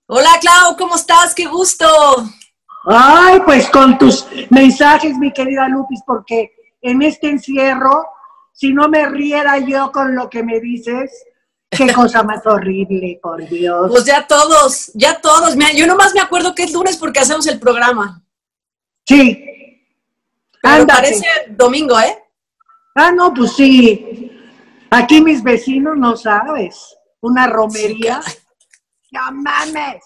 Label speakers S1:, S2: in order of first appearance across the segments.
S1: Hola Clau, ¿cómo estás? ¡Qué gusto!
S2: Ay, pues con tus mensajes, mi querida Lupis, porque en este encierro, si no me riera yo con lo que me dices, qué cosa más horrible, por
S1: Pues
S2: Dios.
S1: ya todos. Mira, yo nomás me acuerdo que es lunes porque hacemos el programa,
S2: Sí,
S1: pero parece
S2: ándate.
S1: domingo, ¿eh?
S2: Ah, no, pues sí. Aquí mis vecinos, no sabes, una
S1: Sí,
S2: romería.
S1: caray.
S2: No mames.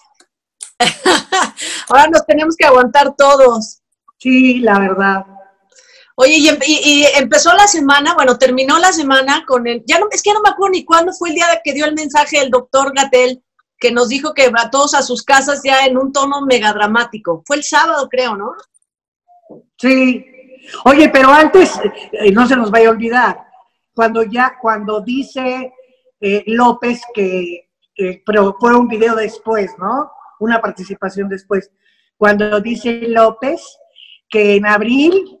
S1: Ahora nos tenemos que aguantar todos.
S2: Sí, la verdad.
S1: Oye, y empezó la semana, bueno, terminó la semana con el, ya no, es que ya no me acuerdo ni cuándo fue el día que dio el mensaje el doctor Gatel, que nos dijo que va todos a sus casas ya en un tono megadramático. Fue el sábado, creo, ¿no?
S2: Sí. Oye, pero antes, no se nos vaya a olvidar, cuando dice López pero fue un video después, ¿no? Una participación después. Cuando dice López que en abril,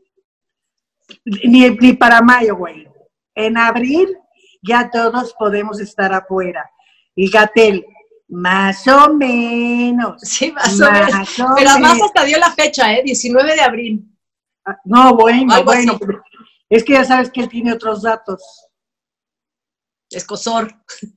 S2: ni para mayo, güey, en abril ya todos podemos estar afuera. Y Gatel, más o menos,
S1: Sí, más o menos.
S2: más o
S1: Pero además
S2: menos.
S1: hasta dio la fecha, ¿eh? 19 de abril,
S2: No,
S1: o
S2: bueno,
S1: algo
S2: bueno,
S1: así.
S2: pero es que ya sabes que él tiene otros datos.
S1: Escosor.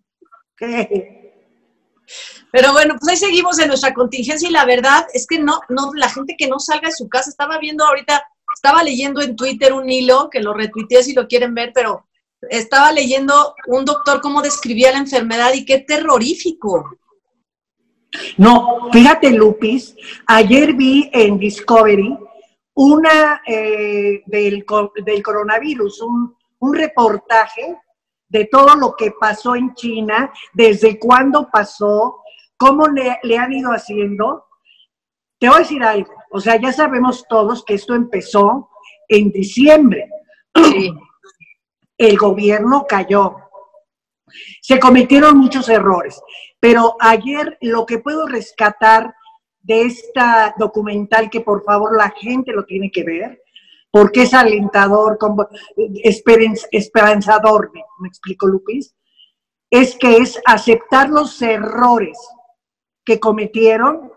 S2: ¿Qué?
S1: Pero bueno, pues ahí seguimos en nuestra contingencia y la verdad es que no, la gente que no salga de su casa, estaba viendo ahorita, estaba leyendo en Twitter un hilo, que lo retuiteé si lo quieren ver, pero estaba leyendo un doctor cómo describía la enfermedad y qué terrorífico.
S2: No, fíjate, Lupis, ayer vi en Discovery una del coronavirus, un reportaje de todo lo que pasó en China, desde cuándo pasó, cómo le han ido haciendo. Te voy a decir algo, o sea, ya sabemos todos que esto empezó en diciembre.
S1: Sí,
S2: El gobierno cayó. Se cometieron muchos errores, pero ayer lo que puedo rescatar de esta documental, que por favor la gente lo tiene que ver, porque es alentador, como, esperanzador, me explico, Lupis, es que es aceptar los errores que cometieron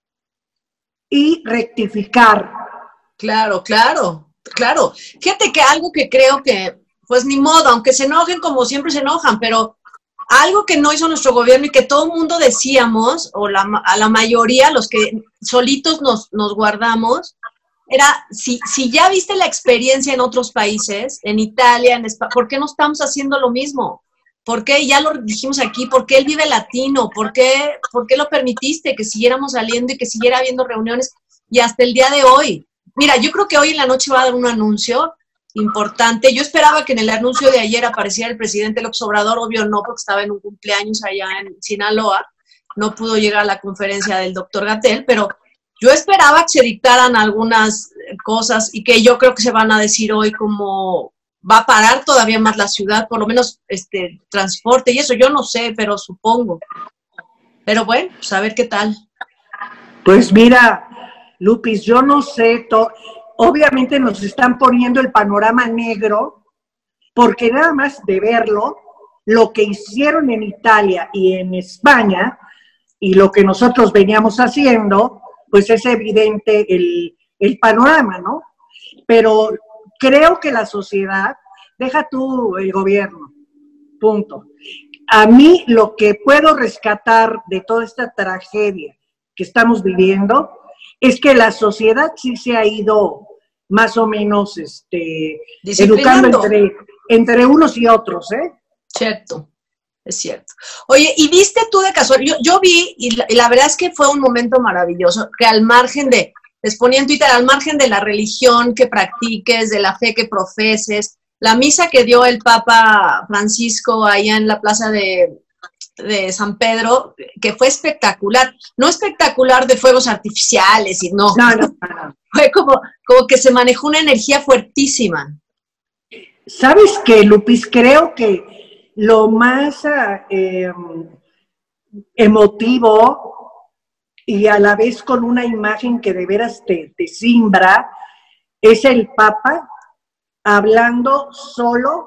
S2: y rectificar.
S1: claro, claro, claro. Fíjate que algo que creo que, pues ni modo, aunque se enojen como siempre se enojan, pero algo que no hizo nuestro gobierno y que todo el mundo decíamos, o a la mayoría, los que solitos nos guardamos, era, si ya viste la experiencia en otros países, en Italia, en España, ¿por qué no estamos haciendo lo mismo? ¿Por qué? Ya lo dijimos aquí, ¿por qué el Vive Latino? ¿Por qué lo permitiste que siguiéramos saliendo y que siguiera habiendo reuniones? Y hasta el día de hoy. Mira, yo creo que hoy en la noche va a dar un anuncio importante. Yo esperaba que en el anuncio de ayer apareciera el presidente López Obrador, obvio no, porque estaba en un cumpleaños allá en Sinaloa, no pudo llegar a la conferencia del doctor Gatel, pero yo esperaba que se dictaran algunas cosas y que yo creo que se van a decir hoy como va a parar todavía más la ciudad, por lo menos transporte y eso, yo no sé, pero supongo. Pero bueno, pues a ver qué tal.
S2: Pues mira, Lupis, yo no sé, obviamente nos están poniendo el panorama negro, porque nada más de verlo, lo que hicieron en Italia y en España, y lo que nosotros veníamos haciendo, pues es evidente el panorama, ¿no? Pero creo que la sociedad, deja tú el gobierno, punto. A mí lo que puedo rescatar de toda esta tragedia que estamos viviendo es que la sociedad sí se ha ido más o menos educando
S1: Disciplinando,
S2: entre unos y otros, ¿eh?
S1: cierto. Es cierto. Oye, ¿y viste tú de casualidad? Yo vi, y la verdad es que fue un momento maravilloso, que al margen les ponía en Twitter, al margen de la religión que practiques, de la fe que profeses, la misa que dio el Papa Francisco allá en la plaza de San Pedro, que fue espectacular. No espectacular de fuegos artificiales, y no,
S2: No, no, no.
S1: fue como que se manejó una energía fuertísima.
S2: ¿Sabes qué, Lupis? Creo que lo más emotivo y a la vez con una imagen que de veras te simbra es el Papa hablando solo,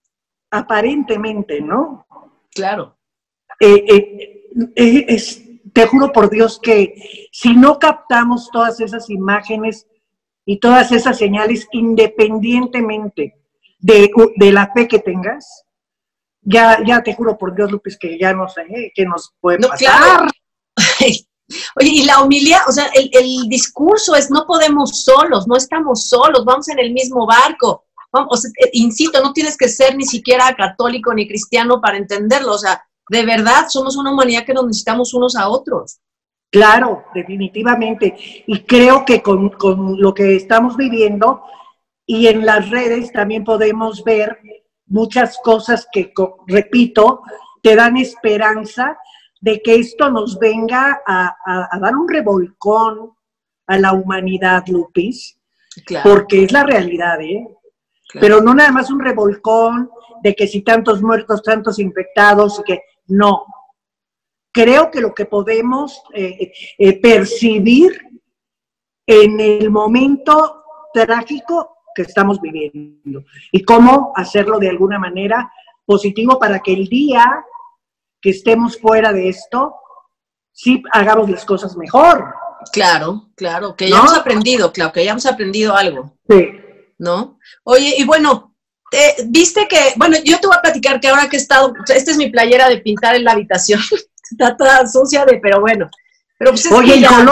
S2: aparentemente, ¿no?
S1: Claro.
S2: Eh, eh, es te juro por Dios que si no captamos todas esas imágenes y todas esas señales, independientemente de la fe que tengas, ya te juro por Dios, Lupis, que ya no sé qué nos puede pasar.
S1: Claro. Oye, y la homilía, o sea, el discurso es no podemos solos, no estamos solos, vamos en el mismo barco. Vamos, o sea, insisto, no tienes que ser ni siquiera católico ni cristiano para entenderlo, o sea, de verdad somos una humanidad que nos necesitamos unos a otros.
S2: Claro, definitivamente. Y creo que con lo que estamos viviendo y en las redes también podemos ver muchas cosas que, repito, te dan esperanza de que esto nos venga a dar un revolcón a la humanidad, Lupis, claro. Porque es la realidad, ¿eh? Claro. Pero no nada más un revolcón de que si tantos muertos, tantos infectados, y que no. Creo que lo que podemos percibir en el momento trágico que estamos viviendo y cómo hacerlo de alguna manera positivo para que el día que estemos fuera de esto, sí hagamos las cosas mejor. Claro,
S1: claro, que hayamos aprendido, claro, que hayamos aprendido algo.
S2: Sí.
S1: ¿No? Oye, y bueno, viste que, bueno, yo te voy a platicar que ahora que he estado, esta es mi playera de pintar en la habitación, está toda sucia pero bueno. Pero pues
S2: oye,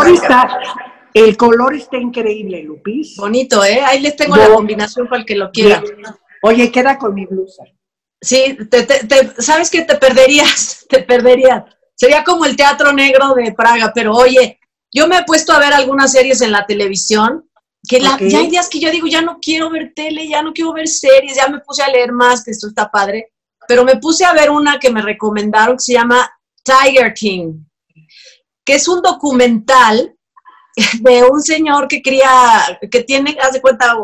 S2: el color está increíble, Lupis.
S1: Bonito, ahí les tengo la combinación para el que lo quiera.
S2: Oye, queda con mi blusa.
S1: Sí, sabes que te perderías. Sería como el Teatro Negro de Praga, pero oye, yo me he puesto a ver algunas series en la televisión, que ya hay días que yo digo, ya no quiero ver tele, ya no quiero ver series, ya me puse a leer más, que esto está padre, pero me puse a ver una que me recomendaron que se llama Tiger King, que es un documental de un señor que tiene, haz de cuenta,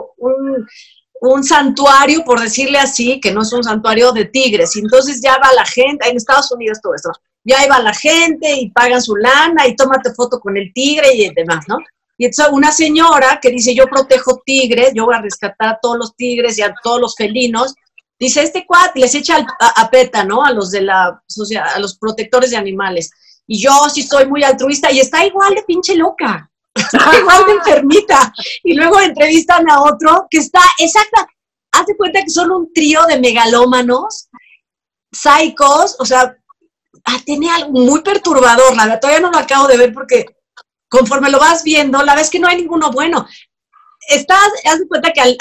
S1: un santuario, por decirle así, que no es un santuario de tigres, y entonces ya va la gente, en Estados Unidos todo esto, ya va la gente y pagan su lana y tómate foto con el tigre y demás, ¿no? Y entonces una señora que dice, yo protejo tigres, yo voy a rescatar a todos los tigres y a todos los felinos, dice, este cuate les echa a PETA, ¿no? A los de a los protectores de animales. Y yo sí soy muy altruista y está igual de pinche loca. Está igual de enfermita. Y luego entrevistan a otro que está exacta. Haz de cuenta que son un trío de megalómanos, psicos, o sea, tiene algo muy perturbador. La verdad, todavía no lo acabo de ver porque conforme lo vas viendo, la verdad es que no hay ninguno bueno. Haz de cuenta que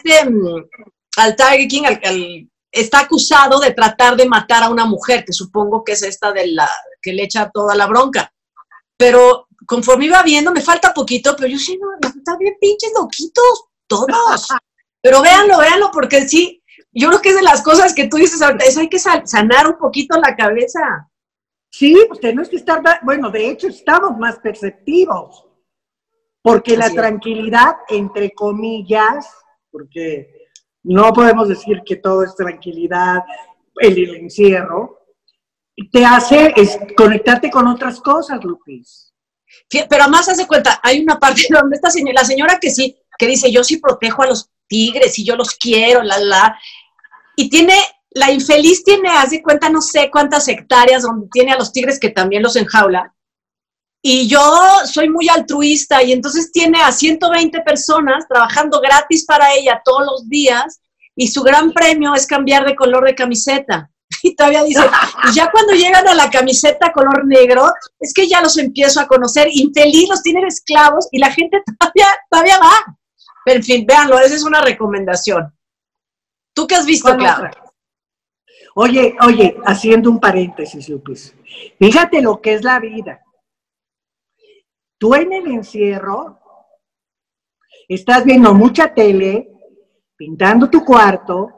S1: al Tiger King está acusado de tratar de matar a una mujer, que supongo que es esta que le echa toda la bronca. Pero conforme iba viendo, me falta poquito, pero yo sí, no, están bien pinches loquitos, todos. Pero véanlo, porque sí, yo creo que es de las cosas que tú dices ahorita, eso hay que sanar un poquito la cabeza.
S2: Sí, pues tenemos que estar, bueno, de hecho estamos más perceptivos, porque la tranquilidad, entre comillas, porque no podemos decir que todo es tranquilidad, el encierro, te hace conectarte con otras cosas, Lupis.
S1: Pero además, haz de cuenta, hay una parte donde esta señora, la señora que dice, yo sí protejo a los tigres y yo los quiero, y la infeliz tiene, haz de cuenta, no sé cuántas hectáreas donde tiene a los tigres que también los enjaula, y yo soy muy altruista, y entonces tiene a 120 personas trabajando gratis para ella todos los días, y su gran premio es cambiar de color de camiseta. Y todavía dice, y ya cuando llegan a la camiseta color negro, es que ya los empiezo a conocer, infeliz, los tienen esclavos, y la gente todavía va. Pero en fin, véanlo, esa es una recomendación. ¿Tú qué has visto, Clara?
S2: Oye, haciendo un paréntesis, Lupis, fíjate lo que es la vida. Tú en el encierro estás viendo mucha tele, pintando tu cuarto,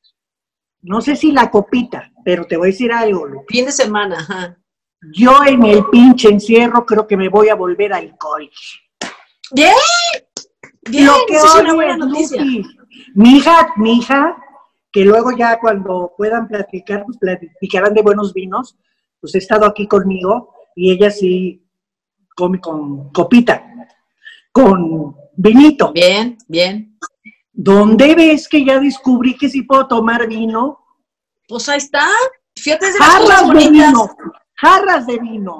S2: no sé si la copita, pero te voy a decir algo, Lupis.
S1: Fin de semana, ajá.
S2: Yo en el pinche encierro creo que me voy a volver alcohólico.
S1: ¡Bien! Bien,
S2: lo que
S1: eso es una buena noticia.
S2: Lupis, mi hija, que luego ya cuando puedan platicar, pues platicarán de buenos vinos, pues he estado aquí conmigo y ella sí come con copita, con vinito.
S1: Bien, bien.
S2: ¿Dónde ves que ya descubrí que sí puedo tomar vino?
S1: Pues ahí está. Fíjate de las cosas bonitas.
S2: Jarras de vino.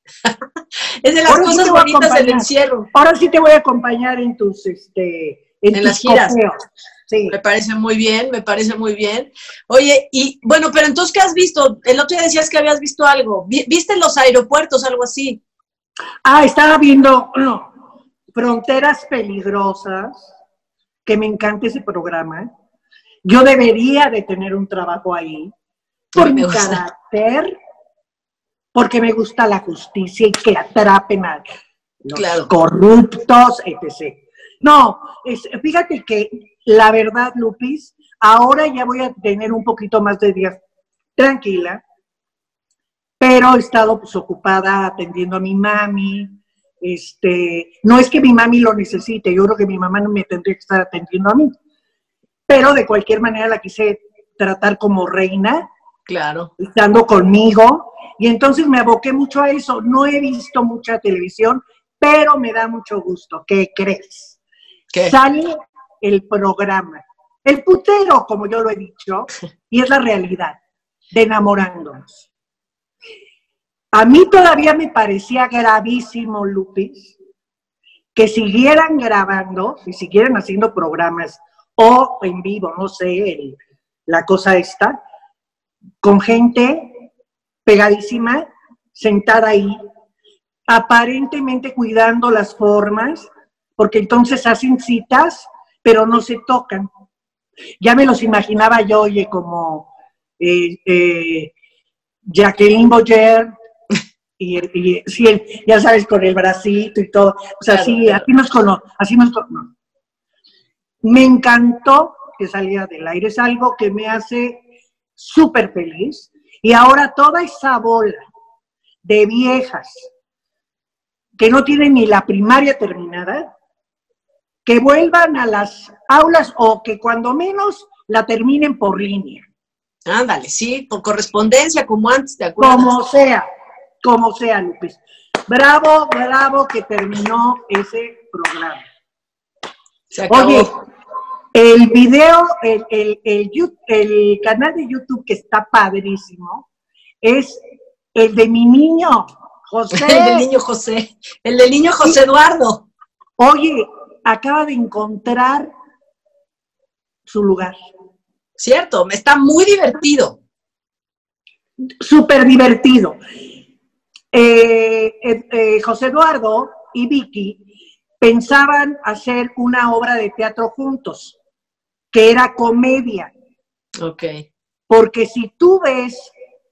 S1: Es de las
S2: Ahora sí
S1: cosas
S2: te voy a
S1: bonitas del
S2: acompañar.
S1: encierro.
S2: Ahora sí te voy a acompañar en tus,
S1: En las giras.
S2: copeos. Sí.
S1: Me parece muy bien, me parece muy bien. Oye, y bueno, pero entonces, ¿qué has visto? El otro día decías que habías visto algo. ¿Viste los aeropuertos, algo así?
S2: Estaba viendo Fronteras Peligrosas, que me encanta ese programa. Yo debería de tener un trabajo ahí,
S1: A
S2: por
S1: mí me
S2: mi
S1: gusta.
S2: carácter, porque me gusta la justicia y que atrapen a los
S1: Claro.
S2: corruptos, etc. No, fíjate que la verdad, Lupis, ahora ya voy a tener un poquito más de días tranquila, pero he estado pues, ocupada atendiendo a mi mami. No es que mi mami lo necesite, yo creo que mi mamá no me tendría que estar atendiendo a mí, pero de cualquier manera la quise tratar como reina,
S1: Claro.
S2: estando conmigo, y entonces me aboqué mucho a eso. No he visto mucha televisión, pero me da mucho gusto. ¿Qué crees?
S1: ¿Qué?
S2: Sale el programa, el putero, como yo lo he dicho, y es la realidad, de Enamorándonos. A mí todavía me parecía gravísimo, Lupis, que siguieran grabando y siguieran haciendo programas o en vivo, no sé, la cosa esta, con gente pegadísima, sentada ahí, aparentemente cuidando las formas, porque entonces hacen citas, pero no se tocan. Ya me los imaginaba yo, oye, como Jacqueline Boyer, sí, ya sabes, con el bracito y todo. O sea,
S1: Claro,
S2: sí,
S1: claro.
S2: así nos conocemos. Me encantó que saliera del aire, es algo que me hace súper feliz. Y ahora toda esa bola de viejas que no tienen ni la primaria terminada, que vuelvan a las aulas o que cuando menos la terminen por línea.
S1: Ándale, sí, por correspondencia, como antes, ¿te acuerdas?
S2: Como sea, Lupis. Bravo, bravo que terminó ese programa.
S1: Se acabó.
S2: Oye, el video, el canal de YouTube que está padrísimo es el de mi niño, José.
S1: El del niño José. El del niño José Eduardo.
S2: Oye, acaba de encontrar su lugar.
S1: Cierto, está muy divertido.
S2: Súper divertido. José Eduardo y Vicky pensaban hacer una obra de teatro juntos, que era comedia.
S1: Ok.
S2: Porque si tú ves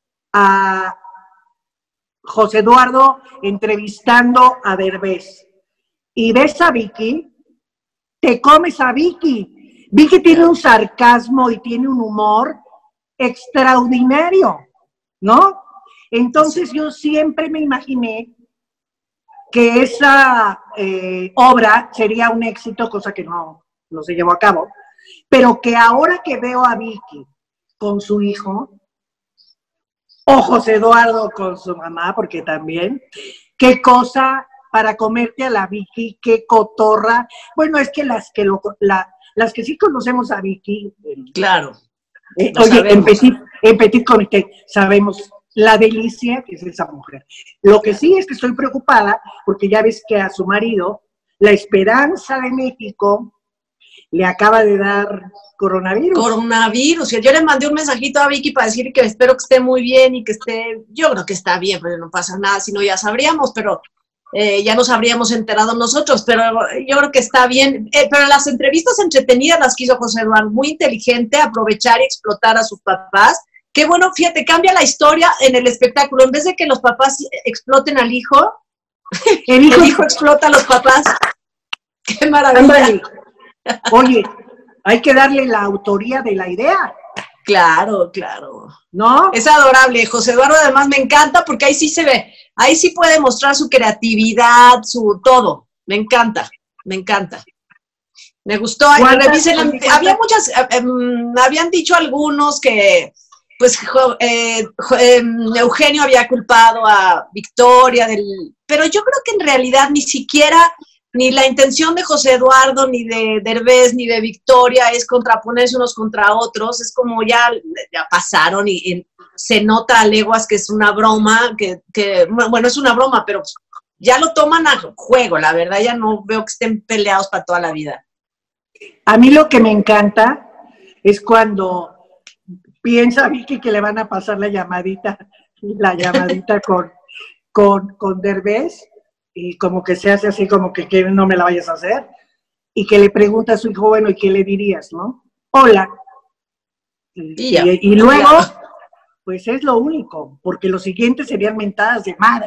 S2: a José Eduardo entrevistando a Derbez y ves a Vicky, te comes a Vicky. Vicky tiene un sarcasmo y tiene un humor extraordinario, ¿no? Entonces yo siempre me imaginé que esa obra sería un éxito, cosa que no se llevó a cabo, pero que ahora que veo a Vicky con su hijo, o José Eduardo con su mamá, porque también, qué cosa para comerte a la Vicky, qué cotorra. Bueno, es que las que sí conocemos a Vicky,
S1: claro.
S2: Oye, en Petit Comité sabemos la delicia que es esa mujer. Lo que sí es que estoy preocupada, porque ya ves que a su marido, la Esperanza de México, le acaba de dar coronavirus.
S1: Coronavirus. Yo le mandé un mensajito a Vicky para decir que espero que esté muy bien y que esté, yo creo que está bien, pero no pasa nada, si no ya sabríamos, pero ya nos habríamos enterado nosotros, pero yo creo que está bien. Pero las entrevistas entretenidas las quiso José Eduardo, muy inteligente, aprovechar y explotar a sus papás. Qué bueno, fíjate, cambia la historia en el espectáculo. En vez de que los papás exploten al hijo, el hijo explota a los papás. Qué maravilla.
S2: Ándale. Oye, hay que darle la autoría de la idea.
S1: Claro, claro.
S2: ¿No?
S1: Es adorable. José Eduardo además me encanta porque ahí sí se ve, ahí sí puede mostrar su creatividad, su todo. Me encanta, me encanta. Me gustó. Había muchas, habían dicho algunos que, pues, Eugenio había culpado a Victoria pero yo creo que en realidad ni siquiera, ni la intención de José Eduardo, ni de Derbez, ni de Victoria es contraponerse unos contra otros, es como ya pasaron y se nota a leguas que es una broma, bueno, es una broma, pero ya lo toman a juego, la verdad, ya no veo que estén peleados para toda la vida.
S2: A mí lo que me encanta es cuando piensa Vicky que le van a pasar la llamadita con Derbez, y como que se hace así, como que no me la vayas a hacer, y que le pregunta a su hijo, bueno, ¿y qué le dirías, no? Hola. Y luego, pues es lo único, porque los siguientes serían mentadas de madre.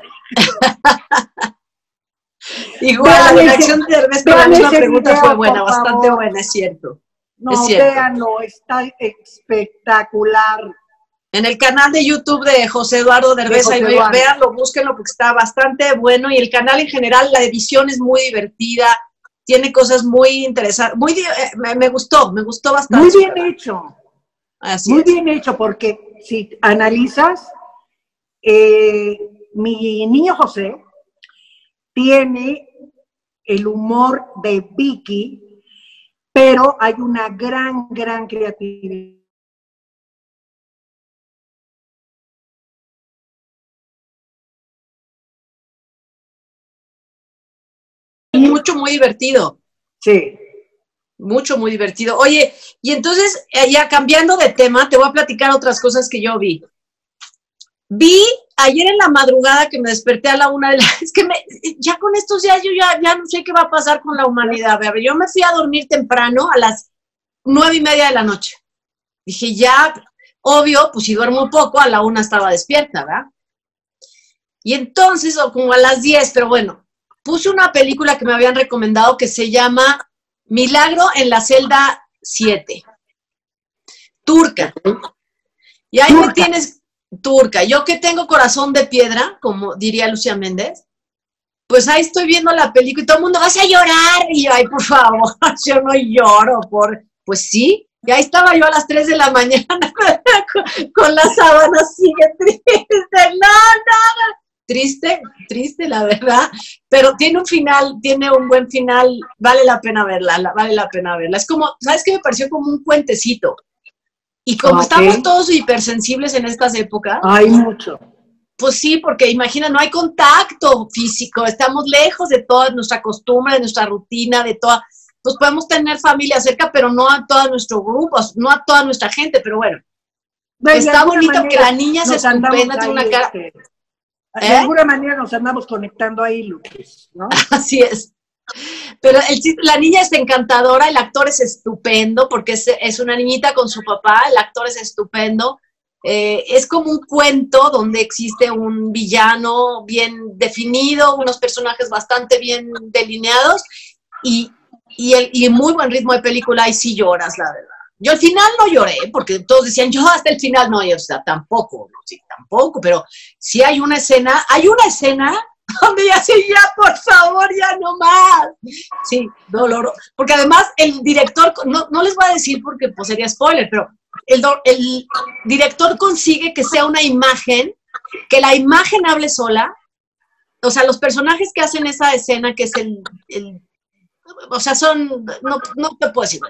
S1: Igual, la reacción de Derbez con la misma pregunta fue buena, bastante buena, es cierto.
S2: No, véanlo, está espectacular.
S1: En el canal de YouTube de José Eduardo Derbez, ahí véanlo, búsquenlo porque está bastante bueno, y el canal en general, la edición es muy divertida, tiene cosas muy interesantes, me gustó bastante.
S2: Muy bien hecho. Muy bien hecho, porque si analizas, mi niño José tiene el humor de Vicky, pero hay una gran creatividad.
S1: Mucho, muy divertido.
S2: Sí.
S1: Mucho, muy divertido. Oye, y entonces, ya cambiando de tema, te voy a platicar otras cosas que yo vi. Vi ayer en la madrugada que me desperté a la 1 de la... Es que ya con estos días yo ya no sé qué va a pasar con la humanidad. A ver, yo me fui a dormir temprano a las 9:30 de la noche. Dije, ya, obvio, pues si duermo poco, a la 1 estaba despierta, ¿verdad? Y entonces, o como a las 10, pero bueno, puse una película que me habían recomendado que se llama Milagro en la celda 7. Turca. Y ahí me tienes... Turca. Yo que tengo corazón de piedra, como diría Lucía Méndez, pues ahí estoy viendo la película y todo el mundo, vas a llorar. Y yo, ay, por favor, yo no lloro. Pues sí, y ahí estaba yo a las 3 de la mañana con la sábana así que triste. No. Triste, la verdad, pero tiene un buen final, vale la pena verla. Es como, ¿sabes qué? Me pareció como un cuentecito. Y como estamos todos hipersensibles en estas épocas.
S2: Hay mucho.
S1: Pues sí, porque imagina, no hay contacto físico, estamos lejos de toda nuestra costumbre, de nuestra rutina, de toda... Pues podemos tener familia cerca, pero no a todo nuestro grupo, no a toda nuestra gente, pero bueno. Está bonito que la niña se estupenda, tiene una cara...
S2: De alguna manera nos andamos conectando ahí, Lucas, ¿no?
S1: Así es. Pero la niña es encantadora, el actor es estupendo, porque es una niñita con su papá, el actor es estupendo. Es como un cuento donde existe un villano bien definido, unos personajes bastante bien delineados y muy buen ritmo de película, y sí lloras, la verdad. Yo al final no lloré, porque todos decían, yo hasta el final no, yo, o sea, tampoco, pero sí hay una escena donde ya sí, ya, por favor, ya no más. Sí, doloroso. Porque además el director, no les voy a decir porque pues sería spoiler, pero el director consigue que sea una imagen, que la imagen hable sola. O sea, los personajes que hacen esa escena, que es o sea, son, no te puedo decir,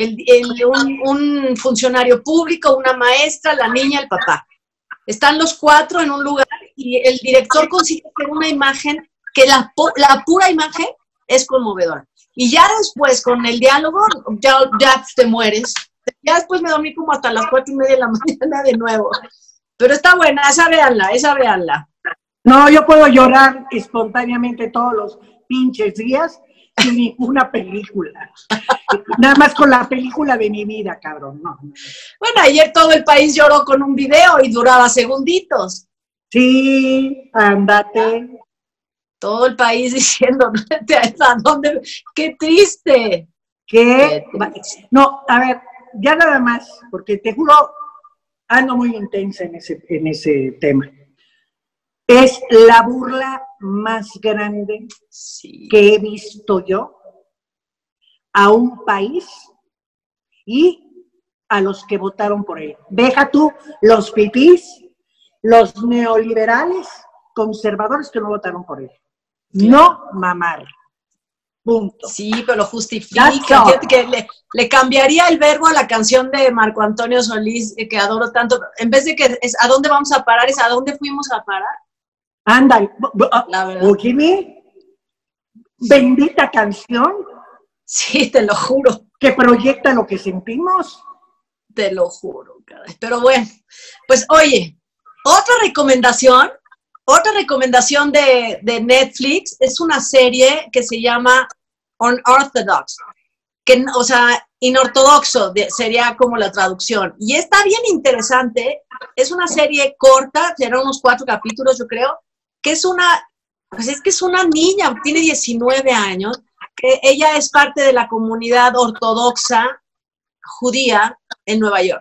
S1: un funcionario público, una maestra, la niña, el papá. Están los 4 en un lugar y el director consigue hacer una imagen que la pura imagen es conmovedora. Y ya después, con el diálogo, ya te mueres. Ya después me dormí como hasta las 4:30 de la mañana de nuevo. Pero está buena, esa véanla.
S2: No, yo puedo llorar espontáneamente todos los pinches días sin ninguna película. Nada más con la película de mi vida, cabrón. No.
S1: Bueno, ayer todo el país lloró con un video y duraba segunditos.
S2: Sí, ándate.
S1: Todo el país diciendo, ¿a dónde? ¡Qué triste!
S2: ¿Qué? No, a ver, ya nada más, porque te juro, ando muy intensa en ese tema. Es la burla más grande que he visto yo a un país y a los que votaron por él. Deja tú los fifís, los neoliberales, conservadores que no votaron por él. No mamar. Punto.
S1: Sí, pero lo justifica.
S2: That's all.
S1: Fíjate que le cambiaría el verbo a la canción de Marco Antonio Solís, que adoro tanto. En vez de que es ¿a dónde vamos a parar? Es ¿a dónde fuimos a parar?
S2: Ándale.
S1: La verdad.
S2: Óyeme, bendita canción
S1: Sí, te lo juro.
S2: que proyecta lo que sentimos.
S1: Te lo juro, caray. Pero bueno, pues oye, otra recomendación de Netflix es una serie que se llama Unorthodox, que, o sea, inortodoxo sería como la traducción. Y está bien interesante, es una serie corta, será unos 4 capítulos, yo creo, que es pues es que es una niña, tiene 19 años, que ella es parte de la comunidad ortodoxa judía en Nueva York.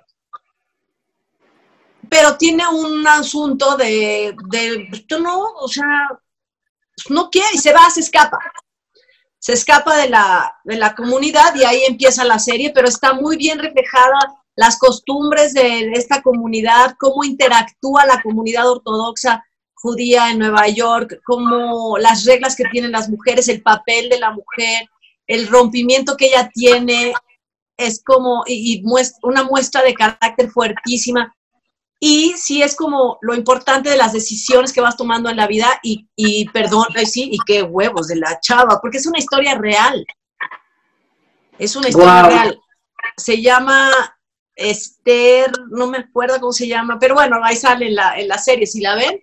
S1: Pero tiene un asunto no, o sea, no quiere y se va, se escapa. Se escapa de la comunidad y ahí empieza la serie, pero está muy bien reflejada las costumbres de esta comunidad, cómo interactúa la comunidad ortodoxa judía en Nueva York, cómo las reglas que tienen las mujeres, el papel de la mujer, el rompimiento que ella tiene, es como, una muestra de carácter fuertísima. Y sí es como lo importante de las decisiones que vas tomando en la vida perdón, sí, y qué huevos de la chava, porque es una historia real. Es una historia real. Se llama Esther, no me acuerdo cómo se llama, pero bueno, ahí sale en la serie, si la ven,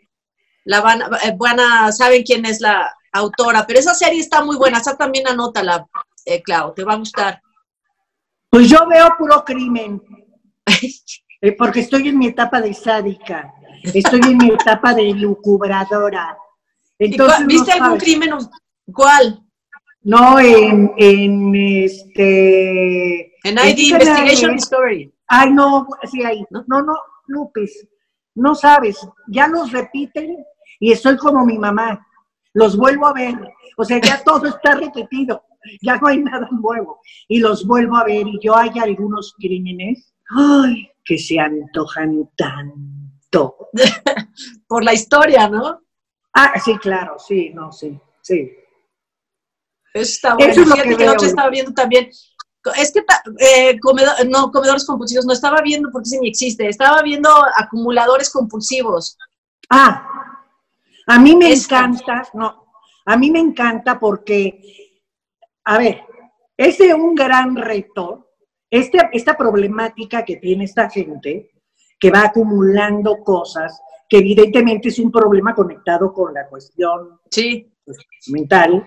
S1: saben quién es la autora, pero esa serie está muy buena, esa también anótala, Clau, te va a gustar.
S2: Pues yo veo puro crimen. Porque estoy en mi etapa de sádica, estoy en mi etapa de lucubradora. Entonces,
S1: ¿viste
S2: no
S1: algún crimen? ¿Cuál?
S2: No, en
S1: ID Investigation Discovery.
S2: Ay, no, sí, ahí. No, Lupis, no sabes, ya los repiten y estoy como mi mamá, los vuelvo a ver, o sea, ya todo está repetido, ya no hay nada nuevo, y los vuelvo a ver, y yo hay algunos crímenes, ay, que se antojan tanto.
S1: Por la historia, ¿no?
S2: Ah, sí, claro, sí, no, sí.
S1: Eso está bueno.
S2: Eso
S1: Fíjate que la otra estaba viendo también. Es que comedores compulsivos, no estaba viendo porque ese ni existe. Estaba viendo acumuladores compulsivos.
S2: Ah, a mí me encanta, a mí me encanta porque, a ver, es de un gran reto. Esta problemática que tiene esta gente, que va acumulando cosas, que evidentemente es un problema conectado con la cuestión mental.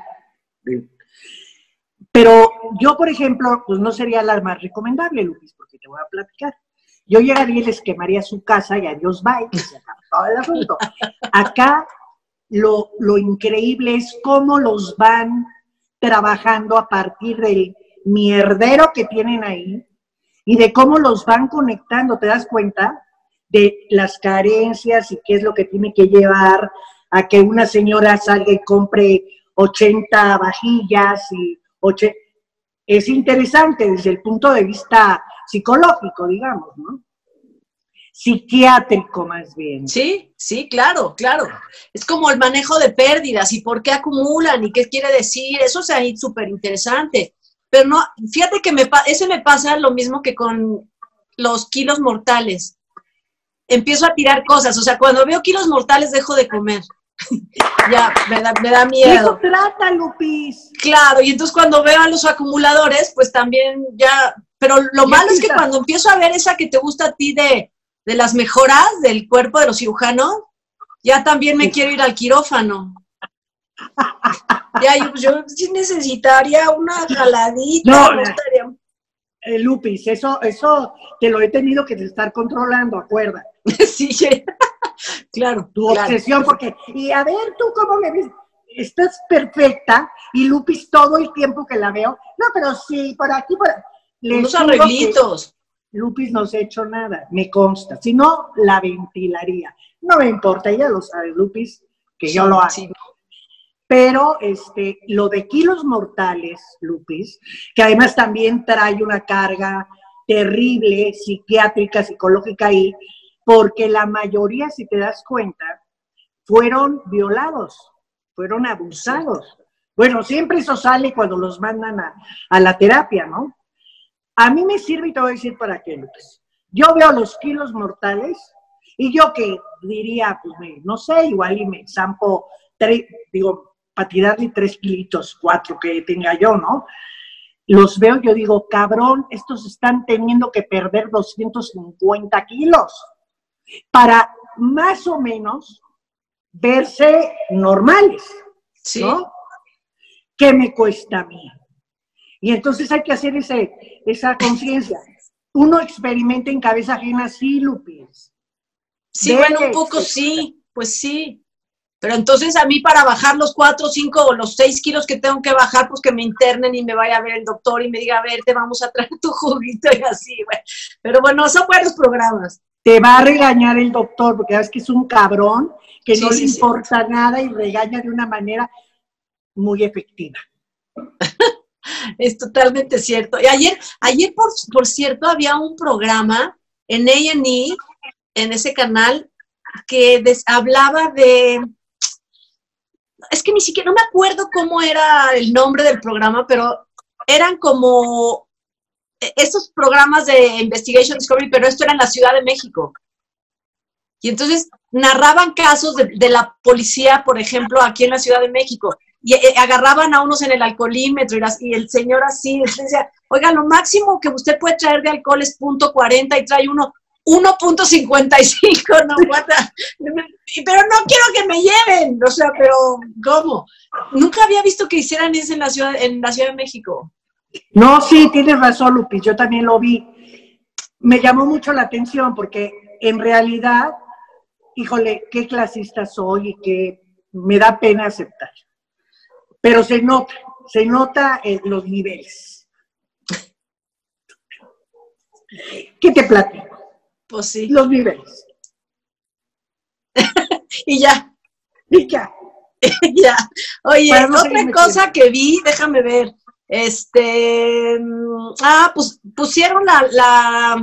S2: Pero yo, por ejemplo, pues no sería la más recomendable, Lupis, porque te voy a platicar. Yo llegaría y les quemaría su casa y adiós, bye, y se acaba todo el asunto. Acá lo increíble es cómo los van trabajando a partir del mierdero que tienen ahí y de cómo los van conectando, ¿te das cuenta? De las carencias y qué es lo que tiene que llevar a que una señora salga y compre 80 vajillas y es interesante desde el punto de vista psicológico, digamos, ¿no? Psiquiátrico más bien.
S1: Sí, claro. Es como el manejo de pérdidas y por qué acumulan y qué quiere decir, eso es ahí súper interesante. Pero no, fíjate que me pasa lo mismo que con los kilos mortales. Empiezo a tirar cosas, o sea, cuando veo kilos mortales dejo de comer. Ya, me da miedo.
S2: Eso trata, Lupis.
S1: Claro, y entonces cuando veo a los acumuladores, pues también ya, pero lo malo es que cuando empiezo a ver esa que te gusta a ti de las mejoras del cuerpo de los cirujanos, ya también me quiero ir al quirófano. Ya, yo sí necesitaría una jaladita.
S2: Lupis, eso te lo he tenido que estar controlando, acuerda.
S1: Sí, claro.
S2: Tu obsesión, porque, y a ver, tú cómo me ves, estás perfecta, y Lupis todo el tiempo que la veo, no, pero sí, por aquí,
S1: unos arreglitos.
S2: Lupis no se ha hecho nada, me consta, si no, la ventilaría. No me importa, ella lo sabe, Lupis, que yo lo hago. Sí. Pero lo de kilos mortales, Lupis, que además también trae una carga terrible, psiquiátrica, psicológica ahí, porque la mayoría, si te das cuenta, fueron violados, fueron abusados, Bueno, siempre eso sale cuando los mandan a la terapia, ¿no? A mí me sirve y te voy a decir para qué, Lupis. Yo veo los kilos mortales y yo que diría, pues no sé, igual y me zampo, para tirarle 3 kilitos, 4 que tenga yo, ¿no? Los veo, yo digo, cabrón, estos están teniendo que perder 250 kilos para más o menos verse normales,
S1: Sí.
S2: ¿no? ¿Qué me cuesta a mí? Y entonces hay que hacer esa conciencia. Uno experimenta en cabeza ajena, sí, Lupis.
S1: Sí, bueno, un poco sí, pues sí. Pero entonces a mí para bajar los 4, 5 o los 6 kilos que tengo que bajar, pues que me internen y me vaya a ver el doctor y me diga, a ver, te vamos a traer tu juguito y así, güey. Pero bueno, son buenos programas.
S2: Te va a regañar el doctor, porque sabes que es un cabrón que no le importa nada y regaña de una manera muy efectiva.
S1: Es totalmente cierto. Y ayer por cierto, había un programa en A&E, en ese canal, que hablaba de... Es que ni siquiera, no me acuerdo cómo era el nombre del programa, pero eran como estos programas de Investigation Discovery, pero esto era en la Ciudad de México. Y entonces narraban casos de la policía, por ejemplo, aquí en la Ciudad de México. Y agarraban a unos en el alcoholímetro y el señor así decía, oiga, lo máximo que usted puede traer de alcohol es .40 y trae uno 1.55, no, pero no quiero que me lleven, o sea, pero ¿cómo? Nunca había visto que hicieran eso en la Ciudad de México.
S2: No, sí, tienes razón, Lupis, yo también lo vi. Me llamó mucho la atención porque en realidad, híjole, qué clasista soy y que me da pena aceptar. Pero se nota en los niveles. ¿Qué te platico?
S1: Pues sí.
S2: Los niveles.
S1: Y ya.
S2: Y ya.
S1: Ya. Oye, otra cosa que vi, déjame ver. Pues pusieron la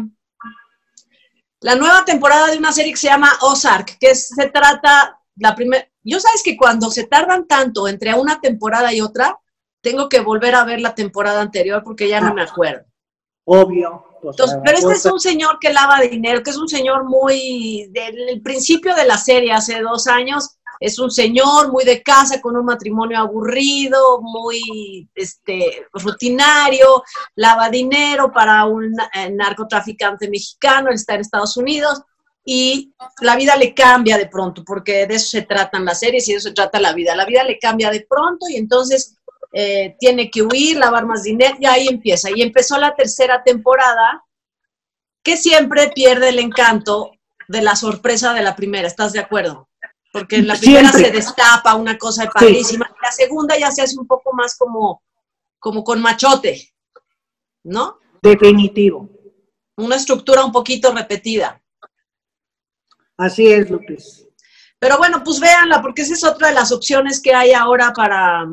S1: nueva temporada de una serie que se llama Ozark, que se trata, yo sabes que cuando se tardan tanto entre una temporada y otra, tengo que volver a ver la temporada anterior porque ya no me acuerdo.
S2: Obvio.
S1: Entonces, pero este es un señor que lava dinero, que es un señor muy, del principio de la serie, hace 2 años, es un señor muy de casa, con un matrimonio aburrido, muy rutinario, lava dinero para un narcotraficante mexicano, él está en Estados Unidos, y la vida le cambia de pronto, porque de eso se tratan las series y de eso se trata la vida le cambia de pronto y entonces tiene que huir, lavar más dinero, y ahí empieza. Y empezó la 3ª temporada, que siempre pierde el encanto de la sorpresa de la primera, ¿estás de acuerdo? Porque en la primera se destapa una cosa padrísima, sí. La segunda ya se hace un poco más como con machote, ¿no?
S2: Definitivo.
S1: Una estructura un poquito repetida.
S2: Así es, Lupis.
S1: Pero bueno, pues véanla, porque esa es otra de las opciones que hay ahora para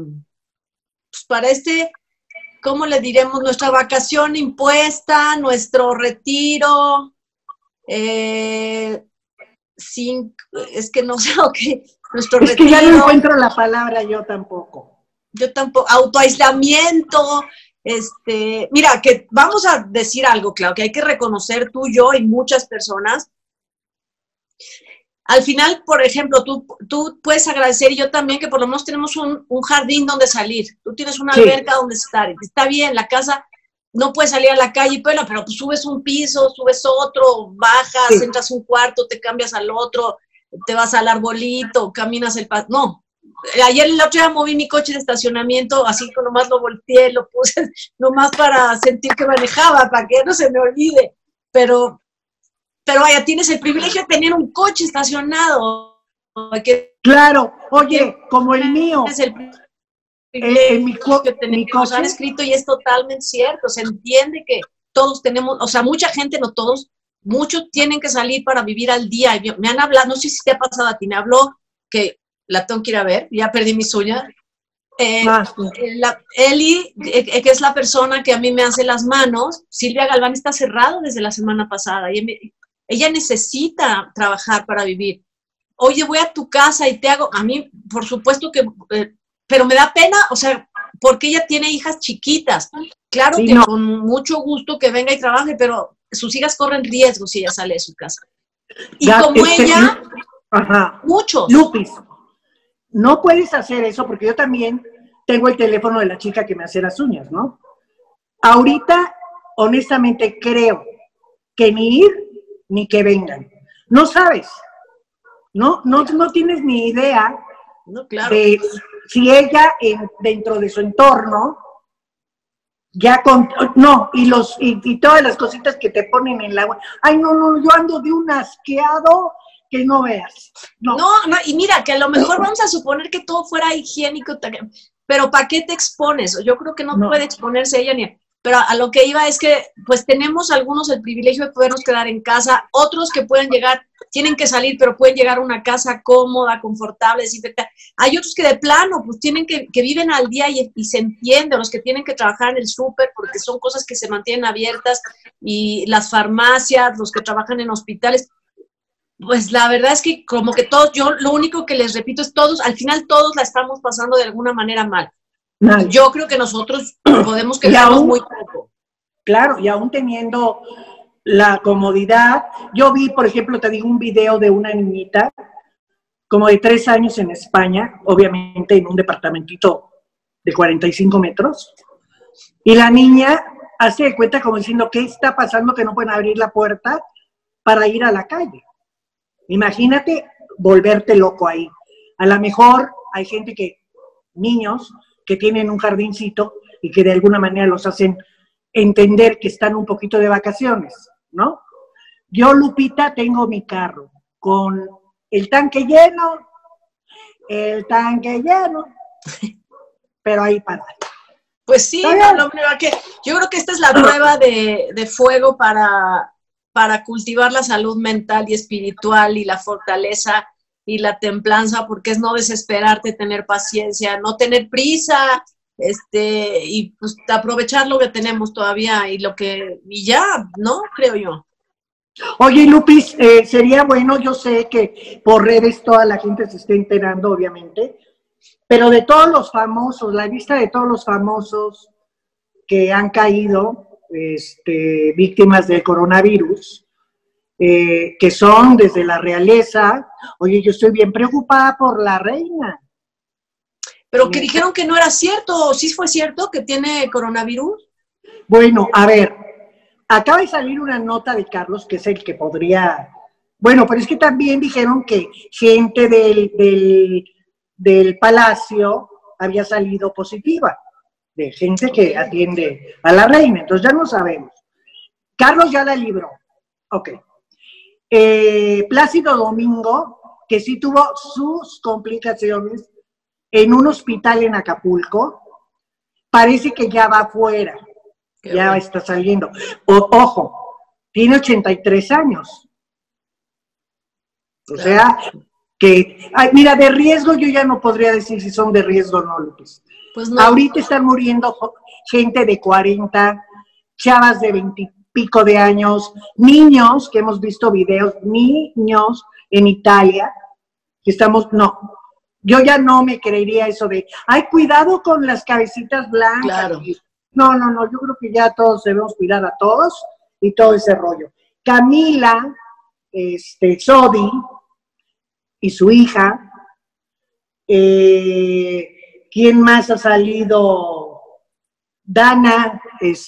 S1: ¿cómo le diremos? Nuestra vacación impuesta, nuestro retiro, es que no sé lo que, nuestro retiro.
S2: Es que ya no encuentro la palabra yo tampoco.
S1: Yo tampoco, autoaislamiento, mira, que vamos a decir algo, claro, que hay que reconocer tú, yo y muchas personas. Al final, por ejemplo, tú puedes agradecer, y yo también, que por lo menos tenemos un jardín donde salir. Tú tienes una alberca donde estar. Está bien, la casa no puedes salir a la calle, pero pues subes un piso, subes otro, bajas, entras un cuarto, te cambias al otro, te vas al arbolito, caminas el paso. No. Ayer el otro día moví mi coche de estacionamiento, así que nomás lo volteé, lo puse nomás para sentir que manejaba, para que no se me olvide. Pero vaya, tienes el privilegio de tener un coche estacionado.
S2: Claro, oye, como el mío.
S1: Es el privilegio que tenemos, han escrito, y es totalmente cierto. Se entiende que todos tenemos, o sea, mucha gente, no todos, muchos tienen que salir para vivir al día. Me han hablado, no sé si te ha pasado a ti, me habló, que la tengo que ir a ver, ya perdí mis uñas. Eli, que es la persona que a mí me hace las manos, Silvia Galván, está cerrado desde la semana pasada, y ella necesita trabajar para vivir. Oye, voy a tu casa y te hago, a mí, por supuesto que pero me da pena, o sea, porque ella tiene hijas chiquitas. Claro
S2: Sí,
S1: que
S2: no.
S1: con mucho gusto que venga y trabaje, pero sus hijas corren riesgo si ella sale de su casa. Y
S2: Ya,
S1: como ella,
S2: ajá.
S1: muchos.
S2: Lupis, no puedes hacer eso porque yo también tengo el teléfono de la chica que me hace las uñas, ¿no? Ahorita, honestamente, creo que ni ir ni que vengan. No sabes, no tienes ni idea
S1: No, claro.
S2: de si ella dentro de su entorno ya con, no, y todas las cositas que te ponen en la agua. Ay, no, yo ando de un asqueado que no veas. No.
S1: No, y mira, que a lo mejor vamos a suponer que todo fuera higiénico, pero ¿para qué te expones? Yo creo que no puede exponerse ella ni... Pero a lo que iba es que, pues tenemos algunos el privilegio de podernos quedar en casa, otros que pueden llegar, tienen que salir, pero pueden llegar a una casa cómoda, confortable, desinfectada. Hay otros que de plano, pues tienen que viven al día y se entiende, los que tienen que trabajar en el súper, porque son cosas que se mantienen abiertas, y las farmacias, los que trabajan en hospitales. Pues la verdad es que como que todos, yo lo único que les repito es todos, al final todos la estamos pasando de alguna manera mal. Yo creo que nosotros podemos quejarnos muy poco.
S2: Claro, y aún teniendo la comodidad, yo vi, por ejemplo, te digo un video de una niñita como de 3 años en España, obviamente en un departamentito de 45 metros, y la niña hace de cuenta como diciendo, ¿qué está pasando que no pueden abrir la puerta para ir a la calle? Imagínate volverte loco ahí. A lo mejor hay gente niños que tienen un jardincito y que de alguna manera los hacen entender que están un poquito de vacaciones, ¿no? Yo, Lupita, tengo mi carro con el tanque lleno, pero ahí para.
S1: Pues sí, yo creo que esta es la prueba de fuego para cultivar la salud mental y espiritual y la fortaleza y la templanza, porque es no desesperarte, tener paciencia, no tener prisa, y pues aprovechar lo que tenemos todavía y ya, ¿no? Creo yo.
S2: Oye, Lupis, sería bueno, yo sé que por redes toda la gente se está enterando, obviamente, pero de todos los famosos, la lista de todos los famosos que han caído víctimas del coronavirus, que son desde la realeza. Oye, yo estoy bien preocupada por la reina.
S1: Pero que dijeron que no era cierto, ¿sí fue cierto que tiene coronavirus?
S2: Bueno, a ver, acaba de salir una nota de Carlos, que es el que podría... Bueno, pero es que también dijeron que gente del palacio había salido positiva, de gente que atiende a la reina, entonces ya no sabemos. Carlos ya la libró, ok. Plácido Domingo, que sí tuvo sus complicaciones en un hospital en Acapulco, parece que ya va afuera, ya está saliendo. Ojo, tiene 83 años. O sea, que, mira, de riesgo yo ya no podría decir si son de riesgo o no, Lupis.
S1: Pues no.
S2: Ahorita están muriendo gente de 40, chavas de 20 y pico de años, niños, que hemos visto videos, niños en Italia, que no, yo ya no me creería eso de, ay, cuidado con las cabecitas blancas.
S1: Claro.
S2: No, yo creo que ya todos debemos cuidar a todos y todo ese rollo. Camila, Sodi y su hija, ¿quién más ha salido? Dana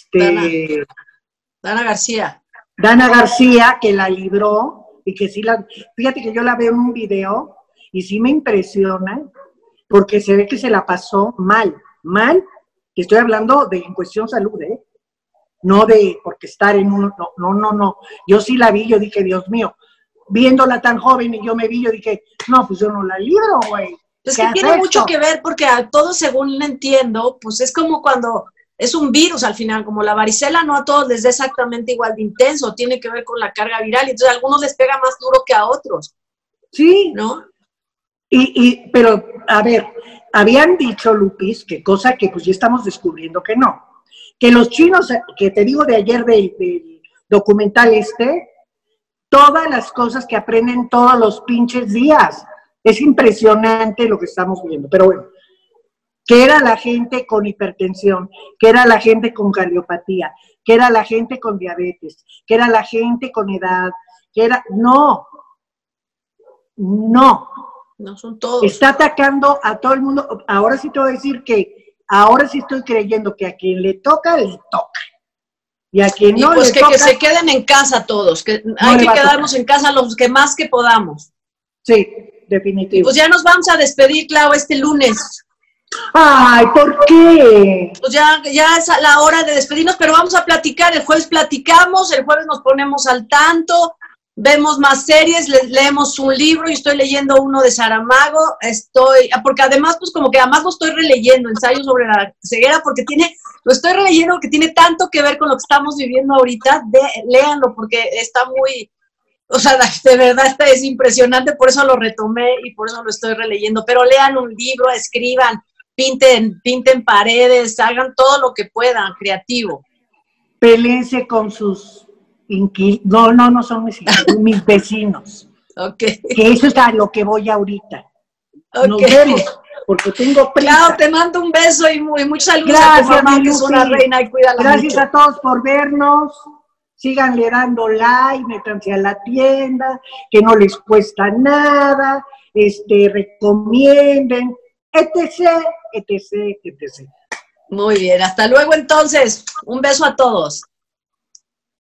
S1: García.
S2: Dana García, que la libró y que sí fíjate que yo la veo en un video y sí me impresiona porque se ve que se la pasó mal, que estoy hablando de en cuestión salud, no de porque estar en uno, no, yo sí la vi, yo dije, Dios mío, viéndola tan joven y yo me vi, yo dije, no, pues yo no la libro, güey.
S1: Es que tiene mucho que ver porque a todos, según entiendo, pues es como cuando es un virus al final, como la varicela, no a todos les da exactamente igual de intenso, tiene que ver con la carga viral, entonces a algunos les pega más duro que a otros.
S2: Sí.
S1: ¿No?
S2: Pero, a ver, habían dicho, Lupis, que cosa que pues ya estamos descubriendo que no, que los chinos, que te digo de ayer del documental todas las cosas que aprenden todos los pinches días, es impresionante lo que estamos viendo, pero bueno, que era la gente con hipertensión, que era la gente con cardiopatía, que era la gente con diabetes, que era la gente con edad, que era... No, no.
S1: No son todos.
S2: Está atacando a todo el mundo. Ahora sí te voy a decir que, ahora sí estoy creyendo que a quien le toca, le toca. Y a quien no
S1: pues
S2: le toca...
S1: que se queden en casa todos, que hay que quedarnos en casa los que más que podamos.
S2: Sí, definitivo.
S1: Y pues ya nos vamos a despedir, Clau, este lunes.
S2: Ay, ¿por qué?
S1: Pues ya es la hora de despedirnos, pero vamos a platicar. El jueves platicamos, el jueves nos ponemos al tanto, vemos más series, leemos un libro. Y estoy leyendo uno de Saramago. Porque además, pues como que además lo estoy releyendo, Ensayo sobre la ceguera, porque lo estoy releyendo porque tiene tanto que ver con lo que estamos viviendo ahorita. Léanlo, porque está muy... O sea, de verdad es impresionante, por eso lo retomé y por eso lo estoy releyendo. Pero lean un libro, escriban, pinten paredes, hagan todo lo que puedan, creativo.
S2: Pelense con sus inquilinos. No son mis vecinos.
S1: Ok.
S2: Que eso es a lo que voy ahorita.
S1: Okay.
S2: Nos vemos, porque tengo prisa.
S1: Claro, te mando un beso y muchos saludos.
S2: Gracias,
S1: a tu mamá, que es una reina, y cuídala
S2: Gracias
S1: mucho.
S2: a todos por vernos. Síganle dando like, métanse a la tienda, que no les cuesta nada, recomienden, etc.
S1: Muy bien, hasta luego entonces. Un beso a todos.